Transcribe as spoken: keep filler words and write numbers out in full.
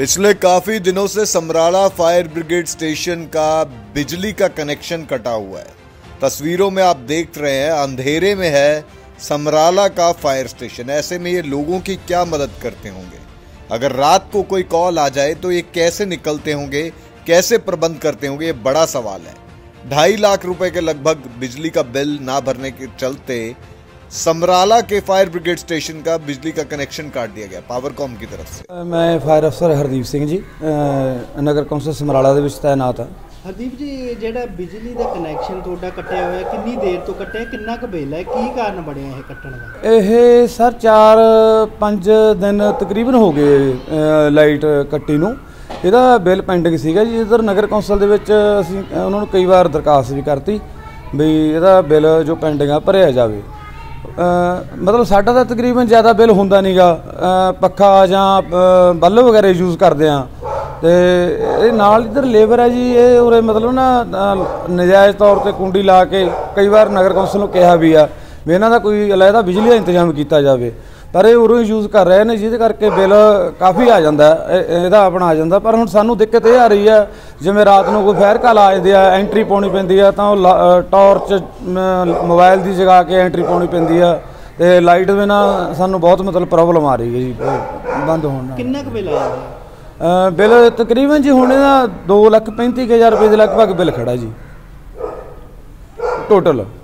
पिछले काफी दिनों से समराला फायर ब्रिगेड स्टेशन का बिजली का कनेक्शन कटा हुआ है। तस्वीरों में आप देख रहे हैं अंधेरे में है समराला का फायर स्टेशन। ऐसे में ये लोगों की क्या मदद करते होंगे? अगर रात को कोई कॉल आ जाए तो ये कैसे निकलते होंगे, कैसे प्रबंध करते होंगे, ये बड़ा सवाल है। ढाई लाख रुपए के लगभग बिजली का बिल ना भरने के चलते समराला के फायर ब्रिगेड स्टेशन का बिजली का कनेक्शन काट दिया गया पावरकॉम की तरफ से। मैं फायर अफसर हरदीप सिंह जी नगर कौंसल समराला ਦੇ ਵਿੱਚ तैनात ਹਾਂ। हरदीप जी ਜਿਹੜਾ ਬਿਜਲੀ ਦਾ ਕਨੈਕਸ਼ਨ ਤੁਹਾਡਾ ਕੱਟਿਆ ਹੋਇਆ ਕਿੰਨੀ ਦੇਰ ਤੋਂ ਕੱਟਿਆ, ਕਿੰਨਾ ਕੁ ਬਿੱਲ ਹੈ, ਕੀ ਕਾਰਨ ਬਣਿਆ ਇਹ ਕੱਟਣ ਦਾ? ਇਹ ਸਰ ਚਾਰ ਪੰਜ ਦਿਨ ਤਕਰੀਬਨ ਹੋ ਗਏ ਲਾਈਟ ਕੱਟੀ ਨੂੰ। ਇਹਦਾ ਬਿੱਲ ਪੈਂਡਿੰਗ ਸੀਗਾ ਜੀ। ਇਧਰ ਨਗਰ ਕੌਂਸਲ ਦੇ ਵਿੱਚ ਅਸੀਂ ਉਹਨਾਂ ਨੂੰ ਕਈ ਵਾਰ ਦਰਖਾਸਤ ਵੀ ਕਰਤੀ ਵੀ ਇਹਦਾ ਬਿੱਲ ਜੋ ਪੈਂਡਿੰਗ ਆ ਭਰਿਆ ਜਾਵੇ। मतलब साडा तो तकरीबन ज़्यादा बिल होंदा नहीं गा, पक्खा जां बल्ब वगैरह यूज़ करते हैं। तो नाल इधर लेबर है जी, ये उरे मतलब ना नजायज़ तौर पर कुंडी ला के कई बार नगर कौंसल नूं कहा भी आ भी इन्हां दा कोई अलहदा बिजली का इंतजाम किया जाए, पर ये उरों यूज़ कर रहे हैं जिहदे करके बिल काफ़ी आ जाता है, इहदा अपना आ जाता। पर हुण सानूं दिक्कत ये आ रही है जिवें रात को कोई फायर कॉल आ जाती है, एंट्री पाउणी पैंदी है तो टॉर्च मोबाइल की जगा के एंट्री पाउणी पैंदी है, तो लाइट बिना सानूं बहुत मतलब प्रॉब्लम आ रही है जी बंद होने। किन्ना क बिल आया? बिल तकरीबन जी हुण इहदा दो लख पैंती हज़ार रुपये के लगभग बिल खड़ा जी टोटल।